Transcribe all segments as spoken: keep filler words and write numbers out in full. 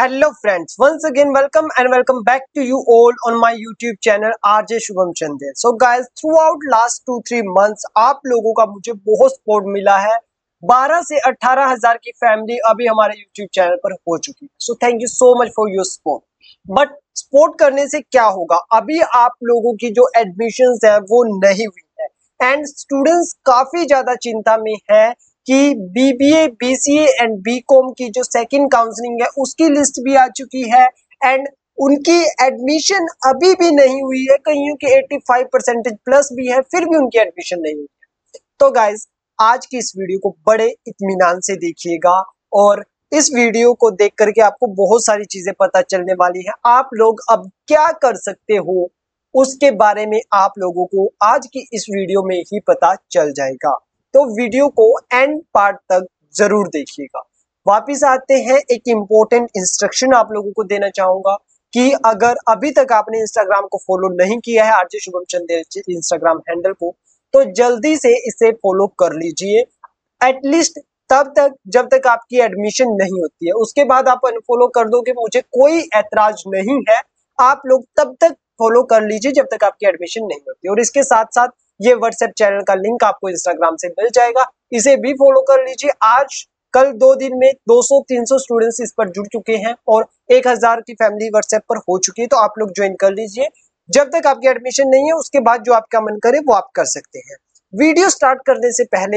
Hello friends, once again welcome and welcome back to you all on my YouTube channel R J Shubham Chandel. So guys, throughout last two three months आप लोगों का मुझे बहुत support मिला है। बारह से अठारह हजार की फैमिली अभी हमारे YouTube चैनल पर हो चुकी है। So thank you so much for your support. But support करने से क्या होगा, अभी आप लोगों की जो एडमिशंस है वो नहीं हुई है एंड स्टूडेंट्स काफी ज्यादा चिंता में है कि बीबीए, बीसीए एंड बीकॉम की जो सेकंड काउंसलिंग है उसकी लिस्ट भी आ चुकी है एंड उनकी एडमिशन अभी भी नहीं हुई है। कईयों की पचासी परसेंटेज प्लस भी है, फिर भी उनकी एडमिशन नहीं हुई है। तो गाइज, आज की इस वीडियो को बड़े इत्मीनान से देखिएगा और इस वीडियो को देख करके आपको बहुत सारी चीजें पता चलने वाली है। आप लोग अब क्या कर सकते हो उसके बारे में आप लोगों को आज की इस वीडियो में ही पता चल जाएगा। तो वीडियो को एंड पार्ट तक जरूर देखिएगा। वापिस आते हैं, एक इम्पोर्टेंट इंस्ट्रक्शन आप लोगों को देना चाहूंगा कि अगर अभी तक आपने इंस्टाग्राम को फॉलो नहीं किया है, RJ Shubham Chandel Instagram handle को, तो जल्दी से इसे फॉलो कर लीजिए। एटलीस्ट तब तक जब तक आपकी एडमिशन नहीं होती है, उसके बाद आप अनफॉलो कर दोगे, मुझे कोई ऐतराज नहीं है। आप लोग तब तक फॉलो कर लीजिए जब तक आपकी एडमिशन नहीं होती। और इसके साथ साथ ये व्हाट्सएप चैनल का लिंक आपको इंस्टाग्राम से मिल जाएगा, इसे भी फॉलो कर लीजिए। आज कल दो दिन में दो सौ तीन सौ स्टूडेंट्स इस पर जुड़ चुके हैं और एक हज़ार की फैमिली व्हाट्सएप पर हो चुकी है, तो आप लोग ज्वाइन कर लीजिए। जब तक आपकी एडमिशन नहीं है उसके बाद जो आपका मन करे वो आप कर सकते हैं। वीडियो स्टार्ट करने से पहले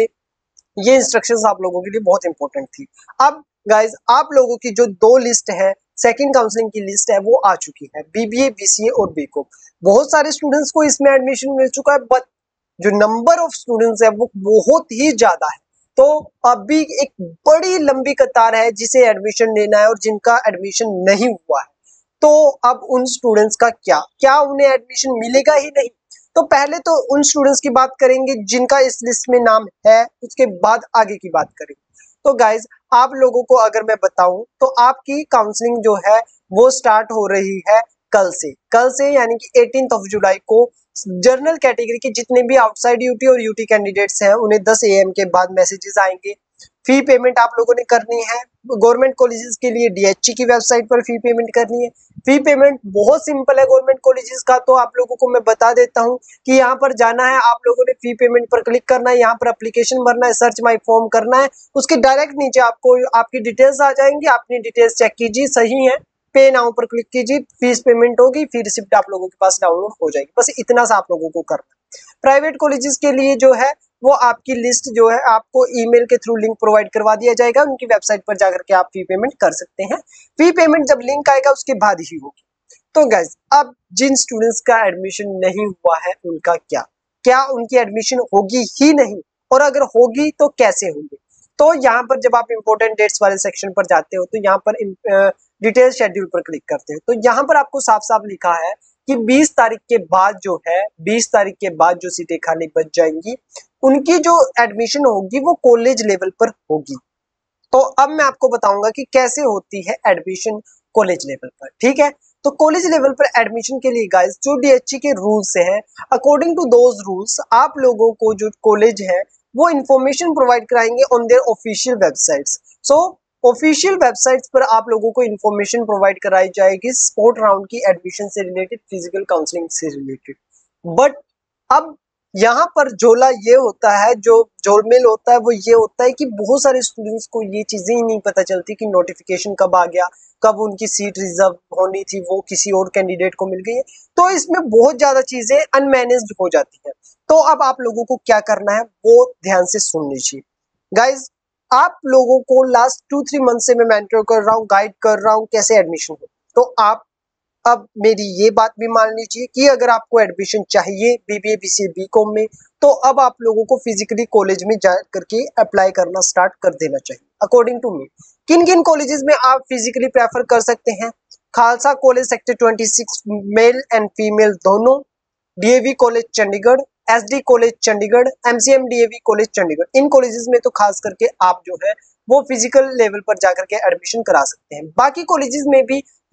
ये इंस्ट्रक्शंस आप लोगों के लिए बहुत इंपॉर्टेंट थी। अब गाइज, आप लोगों की जो दो लिस्ट है, सेकंड काउंसलिंग की लिस्ट है, वो आ चुकी है, बीबीए, बीसीए और बीकॉम। बहुत सारे स्टूडेंट्स को इसमें एडमिशन मिल चुका है, बट जो नंबर ऑफ स्टूडेंट्स है वो बहुत ही ज्यादा है। तो अभी एक बड़ी लंबी कतार है जिसे एडमिशन लेना है और जिनका एडमिशन नहीं हुआ है। तो अब उन स्टूडेंट्स का क्या क्या उन्हें एडमिशन मिलेगा ही नहीं? तो पहले तो उन स्टूडेंट्स की बात करेंगे जिनका इस लिस्ट में नाम है, उसके बाद आगे की बात करेंगे। तो गाइज, आप लोगों को अगर मैं बताऊं तो आपकी काउंसलिंग जो है वो स्टार्ट हो रही है कल से कल से यानी कि अठारह ऑफ जुलाई को। जनरल कैटेगरी के जितने भी आउटसाइड यूटी और यूटी कैंडिडेट्स हैं उन्हें दस ए एम के बाद मैसेजेस आएंगे। फी पेमेंट आप लोगों ने करनी है। गवर्नमेंट कॉलेजेस के लिए डीएचई की वेबसाइट पर फी पेमेंट करनी है। फी पेमेंट बहुत सिंपल है गवर्नमेंट कॉलेजेस का, तो आप लोगों को मैं बता देता हूं कि यहाँ पर जाना है, आप लोगों ने फी पेमेंट पर क्लिक करना है, यहाँ पर एप्लीकेशन भरना है, सर्च माई फॉर्म करना है, उसके डायरेक्ट नीचे आपको आपकी डिटेल्स आ जाएंगी। अपनी डिटेल्स चेक कीजिए, सही है, पे नाउ पर क्लिक कीजिए, फीस पेमेंट होगी, फिर रिसिप्ट आप लोगों के पास डाउनलोड हो जाएगी। बस इतना सा आप लोगों को करना है। प्राइवेट कॉलेजेस के लिए जो है वो आपकी लिस्ट जो है आपको ईमेल के थ्रू लिंक प्रोवाइड करवा दिया जाएगा, उनकी वेबसाइट पर जाकर के आप फी पेमेंट कर सकते हैं। फी पेमेंट जब लिंक आएगा उसके बाद ही होगी। तो गाइज, अब जिन स्टूडेंट्स का एडमिशन नहीं हुआ है उनका क्या क्या उनकी एडमिशन होगी ही नहीं, और अगर होगी तो कैसे होगी? तो यहाँ पर जब आप इंपॉर्टेंट डेट्स वाले सेक्शन पर जाते हो तो यहाँ पर डिटेल शेड्यूल पर क्लिक करते हो, तो यहाँ पर आपको साफ साफ लिखा है कि बीस तारीख के बाद जो है बीस तारीख के बाद जो सीटें खाली बच जाएंगी उनकी जो एडमिशन होगी वो कॉलेज लेवल पर होगी। तो अब मैं आपको बताऊंगा कि कैसे होती है एडमिशन कॉलेज लेवल पर। ठीक है, तो कॉलेज लेवल पर एडमिशन के लिए गाइस जो डीएचई के रूल्स हैं, अकॉर्डिंग टू दोज रूल्स आप लोगों को जो कॉलेज है वो इंफॉर्मेशन प्रोवाइड कराएंगे on their official websites. So official websites पर आप लोगों को इंफॉर्मेशन प्रोवाइड कराई जाएगी स्पोर्ट राउंड की एडमिशन से रिलेटेड, फिजिकल काउंसलिंग से रिलेटेड। बट अब यहाँ पर झोला ये होता है, जो झोलमेल होता है वो ये होता है कि बहुत सारे स्टूडेंट्स को ये चीजें ही नहीं पता चलती कि नोटिफिकेशन कब आ गया, कब उनकी सीट रिजर्व होनी थी वो किसी और कैंडिडेट को मिल गई है। तो इसमें बहुत ज्यादा चीजें अनमैनेज्ड हो जाती है। तो अब आप लोगों को क्या करना है वो ध्यान से सुन लीजिए। गाइज, आप लोगों को लास्ट टू थ्री मंथ से मैं मेंटर कर रहा हूँ, गाइड कर रहा हूँ कैसे एडमिशन हो। तो आप अब मेरी ये बात भी मान लीजिए कि अगर आपको एडमिशन चाहिए बीबीए, बीसीए, बीकॉम में, तो अब आप लोगों को फिजिकली कॉलेज में जा करके अप्लाई करना स्टार्ट कर देना चाहिए। अकॉर्डिंग टू मी, किन किन कॉलेजेस में आप फिजिकली प्रेफर कर सकते हैं? खालसा कॉलेज सेक्टर छब्बीस, मेल एंड फीमेल दोनों, DAV college Chandigarh, SD college Chandigarh, MCM DAV college Chandigarh. इन कॉलेजेस में तो खास करके आप जो है वो फिजिकल लेवल पर जाकर के एडमिशन करा सकते हैं। बाकी कॉलेजेस में भी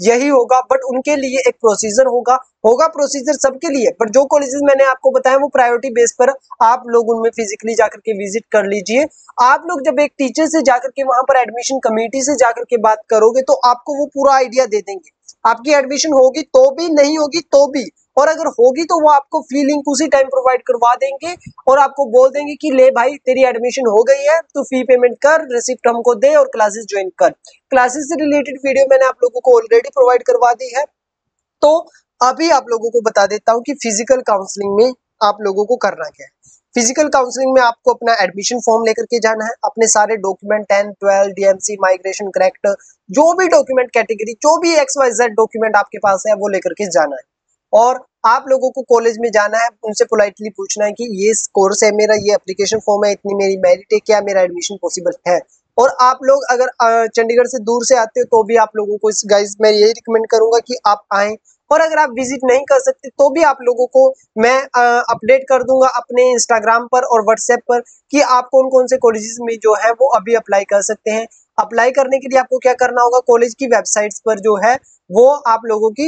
यही होगा, बट उनके लिए एक प्रोसीजर होगा होगा प्रोसीजर सबके लिए, पर जो कॉलेजेस मैंने आपको बताया वो प्रायोरिटी बेस पर आप लोग उनमें फिजिकली जाकर के विजिट कर लीजिए। आप लोग जब एक टीचर से जाकर के वहां पर एडमिशन कमेटी से जाकर के बात करोगे तो आपको वो पूरा आइडिया दे देंगे। आपकी एडमिशन होगी तो भी, नहीं होगी तो भी, और अगर होगी तो वो आपको फ्री लिंक उसी टाइम प्रोवाइड करवा देंगे और आपको बोल देंगे कि ले भाई तेरी एडमिशन हो गई है, तू फी पेमेंट कर, रिसिप्ट हमको दे और क्लासेस ज्वाइन कर। क्लासेस से रिलेटेड वीडियो मैंने आप लोगों को ऑलरेडी प्रोवाइड करवा दी है। तो अभी आप लोगों को बता देता हूँ कि फिजिकल काउंसलिंग में आप लोगों को करना क्या है। फिजिकल काउंसलिंग में आपको अपना एडमिशन फॉर्म लेकर के जाना है, अपने सारे document ten twelve DMC migration correct जो भी डॉक्यूमेंट कैटेगरी जो भी एक्स वाई जेड डॉक्यूमेंट आपके पास है वो लेकर के जाना है। और आप लोगों को कॉलेज में जाना है, उनसे पोलाइटली पूछना है कि ये कोर्स है मेरा, ये एप्लीकेशन फॉर्म है, इतनी मेरी मेरिट है, क्या मेरा एडमिशन पॉसिबल है। और आप लोग अगर चंडीगढ़ से दूर से आते हो तो भी आप लोगों को इस गाइस मैं यही रिकमेंड करूंगा कि आप आएं। और अगर आप विजिट नहीं कर सकते तो भी आप लोगों को मैं अपडेट कर दूंगा अपने इंस्टाग्राम पर और व्हाट्सएप पर कि आप कौन कौन से कॉलेजेस में जो है वो अभी अप्लाई कर सकते हैं। अप्लाई करने के लिए आपको क्या करना होगा, कॉलेज की वेबसाइट्स पर जो है वो आप लोगों की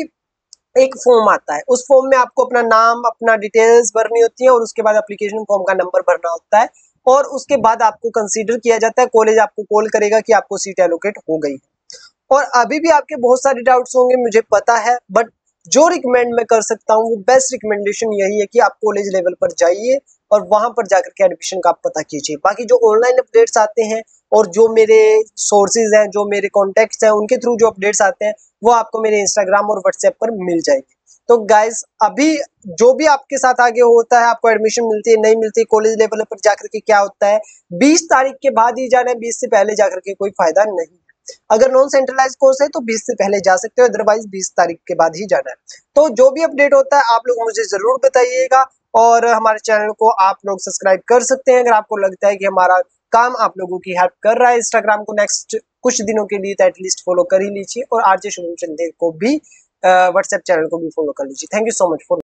एक फॉर्म आता है, उस फॉर्म में आपको अपना नाम अपना डिटेल्स भरनी होती है और उसके बाद एप्लीकेशन फॉर्म का नंबर भरना होता है और उसके बाद आपको कंसीडर किया जाता है। कॉलेज आपको कॉल करेगा कि आपको सीट एलोकेट हो गई। और अभी भी आपके बहुत सारे डाउट्स होंगे मुझे पता है, बट जो रिकमेंड मैं कर सकता हूँ वो बेस्ट रिकमेंडेशन यही है कि आप कॉलेज लेवल पर जाइए और वहां पर जाकर के एडमिशन का आप पता कीजिए। बाकी जो ऑनलाइन अपडेट्स आते हैं और जो मेरे सोर्सेज हैं, जो मेरे कॉन्टेक्ट्स हैं, उनके थ्रू जो अपडेट्स आते हैं वो आपको मेरे इंस्टाग्राम और व्हाट्सएप पर मिल जाएंगे। तो गाइस अभी जो भी आपके साथ आगे होता है, आपको एडमिशन मिलती है नहीं मिलती, कॉलेज लेवल पर जाकर के क्या होता है, बीस तारीख के बाद ही जाना है, बीस से पहले जाकर के कोई फायदा नहीं। अगर नॉन सेंट्रलाइज कोर्स है तो बीस से पहले जा सकते हो, अदरवाइज बीस तारीख के बाद ही जाना है। तो जो भी अपडेट होता है आप लोग मुझे जरूर बताइएगा और हमारे चैनल को आप लोग सब्सक्राइब कर सकते हैं अगर आपको लगता है कि हमारा काम आप लोगों की हेल्प कर रहा है। इंस्टाग्राम को नेक्स्ट कुछ दिनों के लिए तो एटलीस्ट फॉलो कर ही लीजिए और आरजे शुभम चंदेल को भी व्हाट्सएप चैनल को भी फॉलो कर लीजिए। Thank you so much for